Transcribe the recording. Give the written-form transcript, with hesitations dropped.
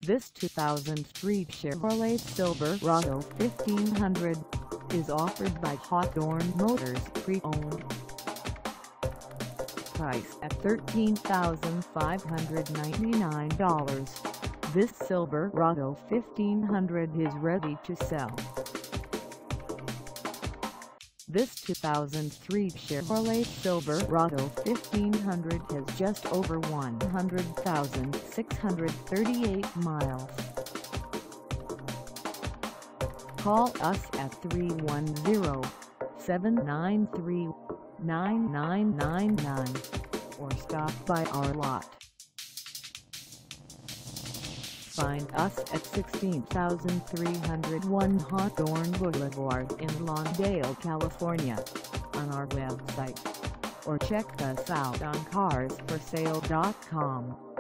This 2003 Chevrolet Silverado 1500 is offered by Hawthorne Motors Pre-Owned. Price at $13,599. This Silverado 1500 is ready to sell. This 2003 Chevrolet Silverado 1500 has just over 100,638 miles. Call us at 310-793-9999 or stop by our lot. Find us at 16301 Hawthorne Boulevard in Lawndale, California, on our website, or check us out on carsforsale.com.